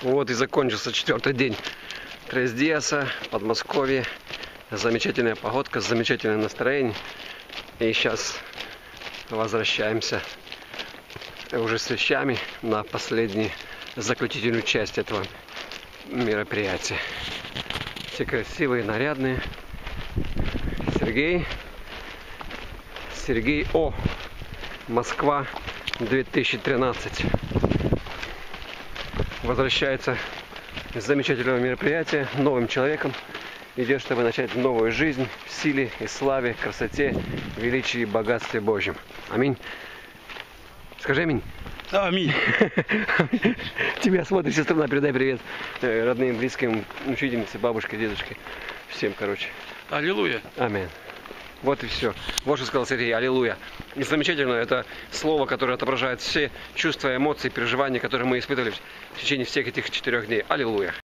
Вот и закончился 4-й день Tres Días в Подмосковье. Замечательная погодка, замечательное настроение. И сейчас возвращаемся уже с вещами на последнюю заключительную часть этого мероприятия. Все красивые, нарядные. Сергей О. Москва 2013. Возвращается с замечательного мероприятия новым человеком. Идет, чтобы начать новую жизнь в силе и славе, красоте, величии и богатстве Божьем. Аминь. Скажи аминь. Аминь. Тебя смотрит сестра, передай привет родным, близким, учительнице, бабушке, дедушке. Всем, короче. Аллилуйя. Аминь. Вот и все. Вот что сказал Сергей. Аллилуйя. И замечательно, это слово, которое отображает все чувства, эмоции, переживания, которые мы испытывали в течение всех этих 4 дней. Аллилуйя.